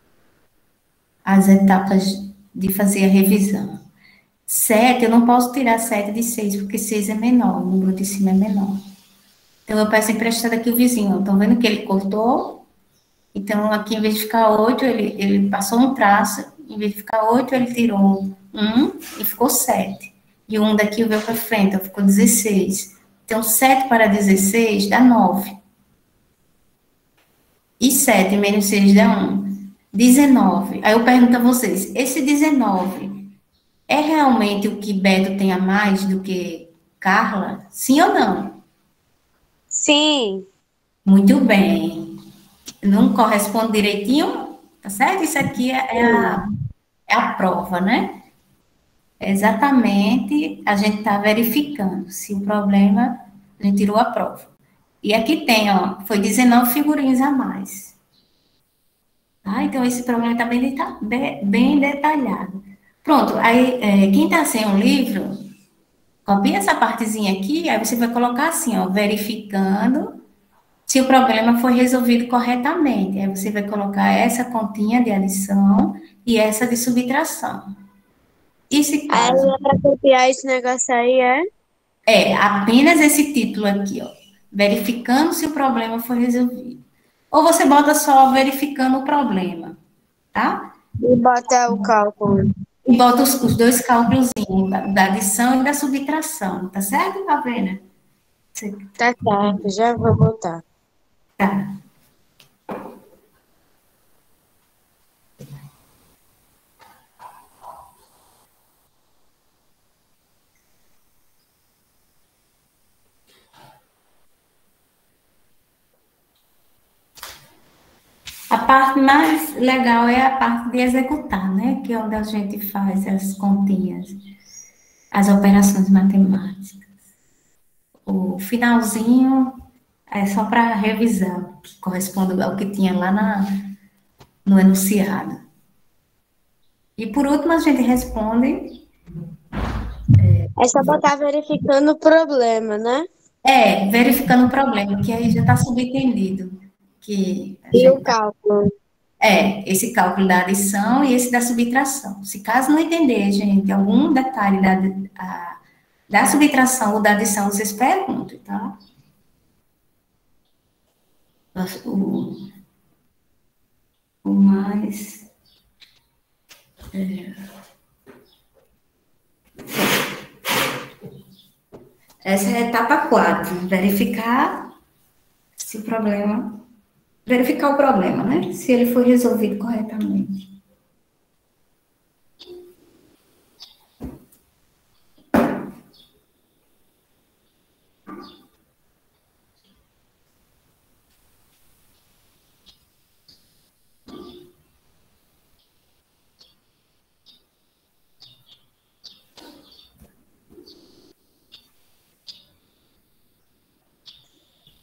Speaker 2: As etapas de fazer a revisão. sete, eu não posso tirar sete de seis, porque seis é menor, o número de cima é menor. Então, eu peço emprestado aqui o vizinho. Estão vendo que ele cortou? Então, aqui, em vez de ficar oito, ele, ele passou um traço. Em vez de ficar oito, ele tirou um e ficou sete. E um daqui veio para frente, então ficou dezesseis. Então, sete para dezesseis dá nove. E sete menos seis dá um. dezenove. Aí eu pergunto a vocês, esse dezenove é realmente o que Beto tem a mais do que Carla? Sim ou não?
Speaker 1: Sim.
Speaker 2: Muito bem. Não corresponde direitinho, tá certo? Isso aqui é, é, a, é a prova, né? É exatamente, a gente está verificando se o problema, a gente tirou a prova. E aqui tem, ó, foi dezenove figurinhas a mais. Tá? Então, esse problema está bem, bem, bem detalhado. Pronto, aí, é, quem está sem um livro, copia essa partezinha aqui, aí você vai colocar assim, ó, verificando se o problema foi resolvido corretamente. Aí você vai colocar essa continha de adição e essa de subtração. E se
Speaker 1: Aí
Speaker 2: caso...
Speaker 1: é para copiar esse negócio aí, é?
Speaker 2: É, apenas esse título aqui, ó. Verificando se o problema foi resolvido. Ou você bota só verificando o problema, tá?
Speaker 1: E bota o cálculo.
Speaker 2: E bota os, os dois cálculos da, da adição e da subtração, tá certo, Lavena? Você...
Speaker 1: Tá certo, já vou botar.
Speaker 2: Tá. A parte mais legal é a parte de executar, né? Que é onde a gente faz as continhas, as operações matemáticas. O finalzinho é só para revisar, que corresponde ao que tinha lá na, no enunciado. E por último, a gente responde.
Speaker 1: É, é só botar verificando o problema, né?
Speaker 2: É, verificando o problema, que aí já está subentendido. Que
Speaker 1: e o cálculo.
Speaker 2: É, esse cálculo da adição e esse da subtração. Se caso não entender, gente, algum detalhe da, a, da subtração ou da adição, vocês perguntem, tá? O, o mais... É, essa é a etapa quatro, verificar se o problema... Verificar o problema, né? Se ele foi resolvido corretamente.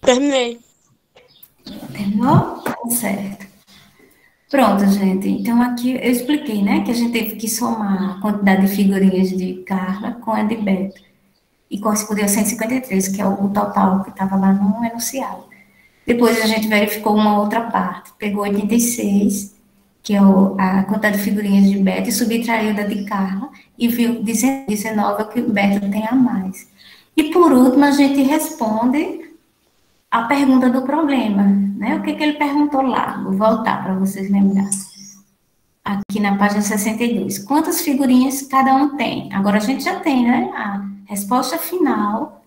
Speaker 1: Terminei.
Speaker 2: Terminou? Tá certo. Pronto, gente. Então, aqui eu expliquei, né, que a gente teve que somar a quantidade de figurinhas de Carla com a de Beto. E correspondeu a cento e cinquenta e três, que é o total que estava lá no enunciado. Depois a gente verificou uma outra parte, pegou oitenta e seis, que é o, a quantidade de figurinhas de Beto, e subtraiu da de Carla, e viu dezenove que o Beto tem a mais. E por último, a gente responde a pergunta do problema, né? O que, que ele perguntou lá? Vou voltar para vocês lembrarem. Aqui na página sessenta e dois. Quantas figurinhas cada um tem? Agora a gente já tem, né? A resposta final.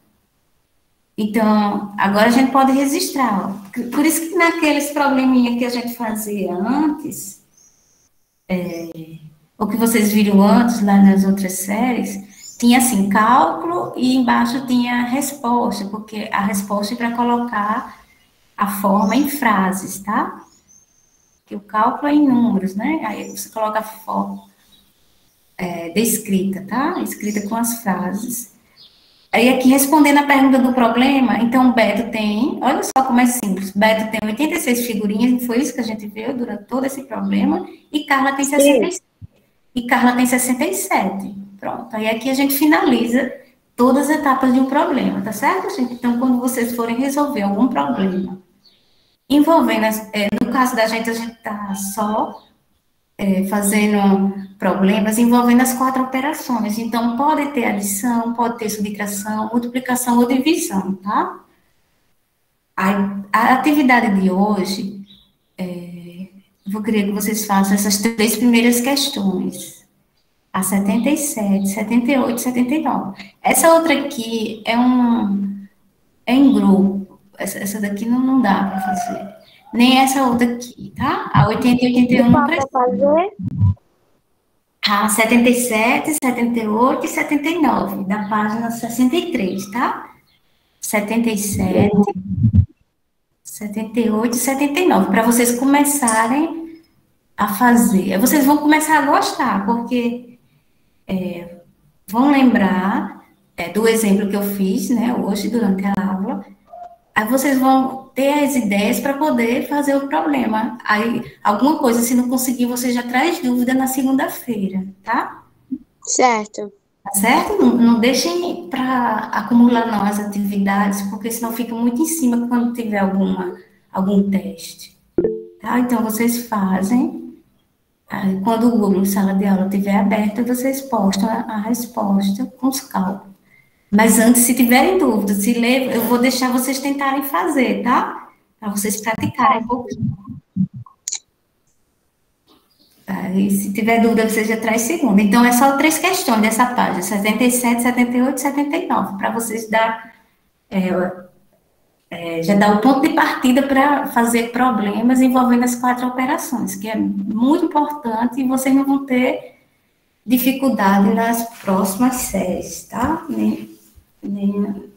Speaker 2: Então, agora a gente pode registrar. Ó. Por isso que naqueles probleminha que a gente fazia antes, é, o que vocês viram antes, lá nas outras séries, tinha assim, cálculo e embaixo tinha resposta, porque a resposta é para colocar a forma em frases, tá? Que o cálculo é em números, né? Aí você coloca a forma é, de escrita, tá? Escrita com as frases. Aí aqui, respondendo a pergunta do problema, então, Beto tem, olha só como é simples, Beto tem oitenta e seis figurinhas, foi isso que a gente viu durante todo esse problema, e Carla tem sessenta e sete. E Carla tem sessenta e sete. Pronto, aí aqui a gente finaliza todas as etapas de um problema, tá certo, gente? Então, quando vocês forem resolver algum problema, envolvendo, é, no caso da gente, a gente tá só é, fazendo problemas envolvendo as quatro operações. Então, pode ter adição, pode ter subtração, multiplicação ou divisão, tá? A, a atividade de hoje, é, vou querer que vocês façam essas três primeiras questões. A setenta e sete, setenta e oito, setenta e nove. Essa outra aqui é um é em grupo. Essa, essa daqui não, não dá para fazer. Nem essa outra aqui, tá? A oitenta e oitenta e um não precisa.
Speaker 1: fazer?
Speaker 2: A setenta e sete, setenta e oito e setenta e nove, da página sessenta e três, tá? setenta e sete, setenta e oito e setenta e nove, para vocês começarem a fazer. Vocês vão começar a gostar, porque é, vão lembrar é, do exemplo que eu fiz, né, hoje, durante a aula. Aí vocês vão ter as ideias para poder fazer o problema. Aí, alguma coisa, se não conseguir, você já traz dúvida na segunda-feira, tá?
Speaker 1: Certo.
Speaker 2: Tá certo? Não, não deixem para acumular não as atividades, porque senão fica muito em cima quando tiver alguma, algum teste. Tá? Então, vocês fazem. Aí, quando o Google Sala de Aula estiver aberto, vocês postam a, a resposta com os cálculos. Mas antes, se tiverem dúvidas, se ler, eu vou deixar vocês tentarem fazer, tá? Para vocês praticarem um pouquinho. Aí, se tiver dúvida, você já traz segunda. Então, é só três questões dessa página, setenta e sete, setenta e oito e setenta e nove, para vocês dar, é, é, já dar o ponto de partida para fazer problemas envolvendo as quatro operações, que é muito importante e vocês não vão ter dificuldade nas próximas séries, tá? Nem, nem...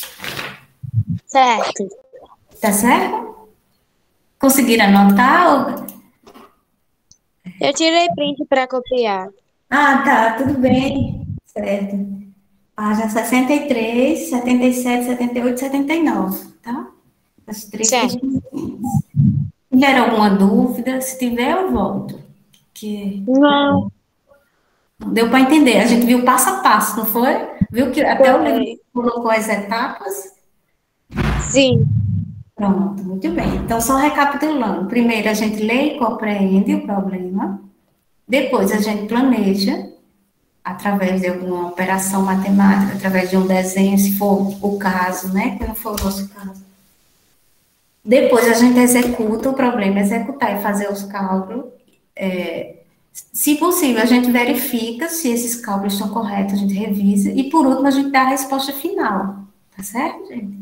Speaker 1: Certo.
Speaker 2: Tá certo? Conseguiram anotar?
Speaker 1: Eu tirei print para copiar.
Speaker 2: Ah, tá, tudo bem. Certo. Página sessenta e três, setenta e sete, setenta e oito, setenta e nove, tá? As três
Speaker 1: Certo.
Speaker 2: questões. Se tiver alguma dúvida, se tiver, eu volto. Que...
Speaker 1: Não.
Speaker 2: Deu para entender, a gente viu passo a passo, não foi? Viu que até
Speaker 1: Foi.
Speaker 2: o livro colocou as etapas?
Speaker 1: Sim.
Speaker 2: Pronto, muito bem. Então, só recapitulando. Primeiro, a gente lê e compreende o problema. Depois, a gente planeja, através de alguma operação matemática, através de um desenho, se for o caso, né? Que não for o nosso caso. Depois, a gente executa o problema, executar e fazer os cálculos. É, se possível, a gente verifica se esses cálculos estão corretos, a gente revisa. E, por último, a gente dá a resposta final. Tá certo, gente?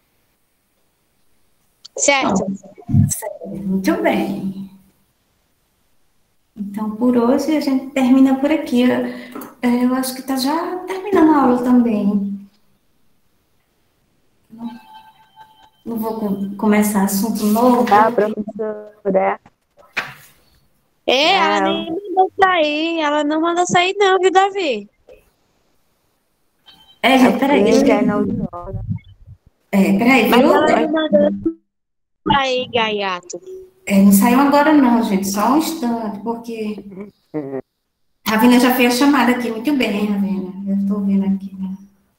Speaker 1: Certo.
Speaker 2: Muito bem. Então, por hoje, a gente termina por aqui. Eu, eu acho que está já terminando a aula também. Não, não vou com- começar assunto novo.
Speaker 3: Tá, professora?
Speaker 1: É, ela
Speaker 3: Não.
Speaker 1: nem mandou sair. Ela não mandou sair, não, viu, Davi?
Speaker 2: É, gente, peraí.
Speaker 3: Ele já
Speaker 2: deixa eu-
Speaker 3: não ignora.
Speaker 2: É, peraí,
Speaker 1: Mas
Speaker 2: viu?
Speaker 1: ela
Speaker 2: É,
Speaker 1: não mandou aí, Gaiato.
Speaker 2: é, não saiu agora não, gente, só um instante, porque a Ravina já fez a chamada aqui, muito bem, Ravina. Eu estou vendo aqui, né,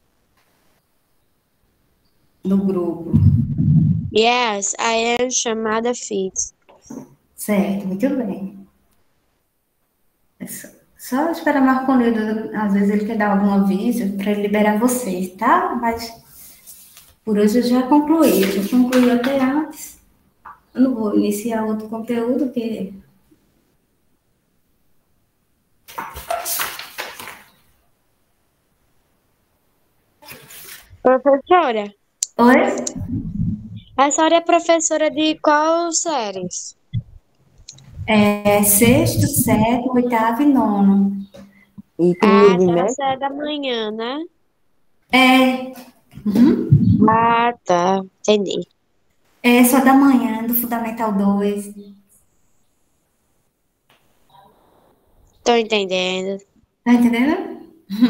Speaker 2: no grupo.
Speaker 1: Yes, I am chamada Fitz.
Speaker 2: Certo, muito bem. É só, só esperar Marco Ledo, às vezes ele quer dar algum aviso para ele liberar vocês, tá? Mas por hoje eu já concluí, eu já concluí até antes. Eu não vou iniciar outro conteúdo, porque...
Speaker 1: Professora,
Speaker 2: Oi?
Speaker 1: a senhora é professora de qual séries?
Speaker 2: É sexto, sétimo, oitavo e nono.
Speaker 3: E
Speaker 1: Ah, a
Speaker 3: primeiro
Speaker 1: senhora
Speaker 3: bimestre?
Speaker 1: é da manhã, né?
Speaker 2: É, uhum.
Speaker 1: Ah, tá. Entendi.
Speaker 2: É só da manhã, do Fundamental dois.
Speaker 1: Tô entendendo.
Speaker 2: Tá entendendo?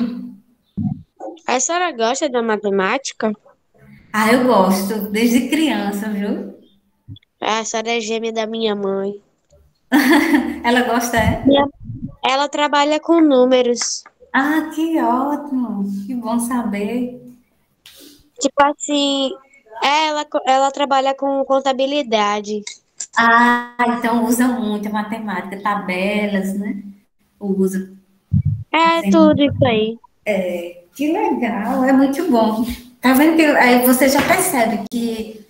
Speaker 1: A senhora gosta da matemática?
Speaker 2: Ah, eu gosto, desde criança, viu?
Speaker 1: A senhora é gêmea da minha mãe.
Speaker 2: Ela gosta, é?
Speaker 1: Minha- Ela trabalha com números.
Speaker 2: Ah, que ótimo, que bom saber.
Speaker 1: Tipo assim, ela, ela trabalha com contabilidade.
Speaker 2: Ah, então usa muito a matemática, tabelas, né? Usa.
Speaker 1: É tudo isso aí.
Speaker 2: Que legal, é muito bom. Tá vendo que aí você já percebe que,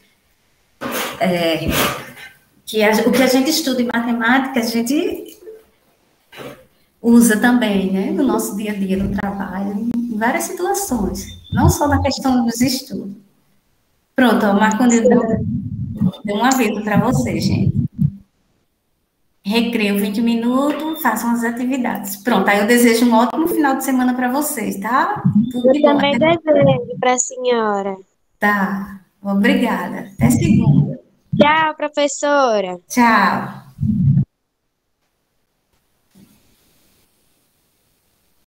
Speaker 2: que a- o que a gente estuda em matemática, a gente usa também, né? No nosso dia a dia, no trabalho, em várias situações. Não só na questão dos estudos. Pronto, ó, o Marcondes deu, deu um aviso para você, gente. Recreio vinte minutos, façam as atividades. Pronto, aí eu desejo um ótimo final de semana para vocês, tá? Tudo
Speaker 1: Eu
Speaker 2: de bom.
Speaker 1: também
Speaker 2: Até...
Speaker 1: desejo para a senhora.
Speaker 2: Tá, obrigada. Até segunda.
Speaker 1: Tchau, professora.
Speaker 2: Tchau.